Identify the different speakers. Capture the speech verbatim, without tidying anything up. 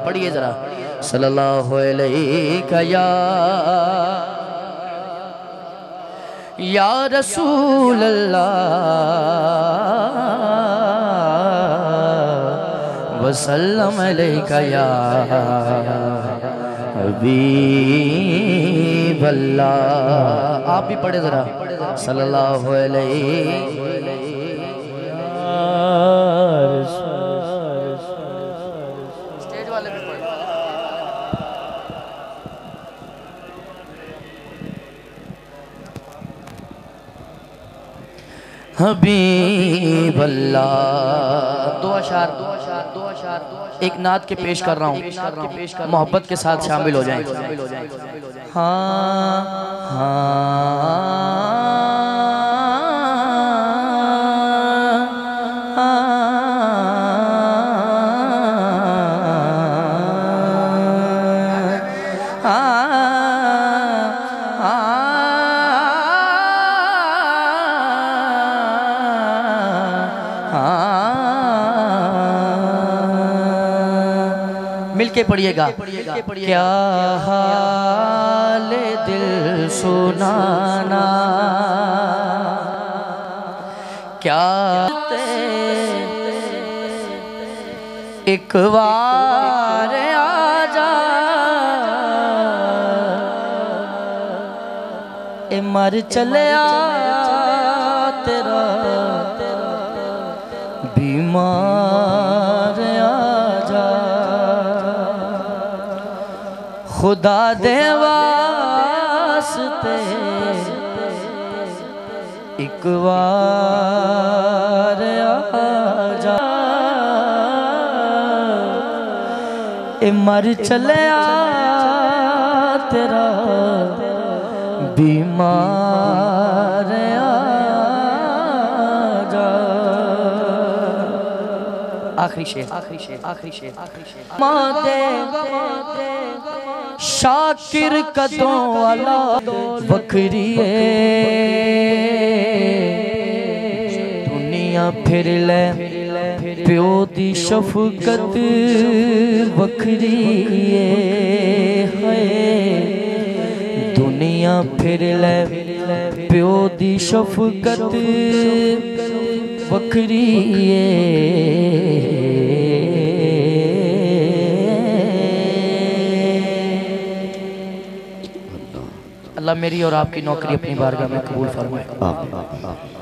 Speaker 1: पढ़िए जरा। सल्लल्लाहु अलैहि या या रसूल अल्लाह वसल्लम अलैका या हबीब अल्लाह। आप भी पढ़े जरा। सल्लल्लाहु अलैहि स्टेज वाले भी पढ़े। हबीब अल्लाह। दो अशार दो अशार दो अशार एक नात के पेश कर रहा हूँ, मोहब्बत के साथ शामिल हो जाएं। हाँ मिलके पढ़िएगा। क्या हाल दिल सुनाना, क्या एक बार आजा ए मर चले आ तेरा बीमार आजा। खुदा दे वास्ते एक बार आजा ए मर चले आ तेरा बीमार आजा। आखिरी शेर आखिरी शेर आखिरी शेर आखिरी शेर माते शाकिर कदों वाला वखरी दुनिया फिर ले प्यो दी शफकत वखरी है। दुनिया फिर ले प्यो दी शफकत वखरी है। अल्लाह मेरी और आपकी नौकरी अपनी बारगाह में कबूल फरमाए।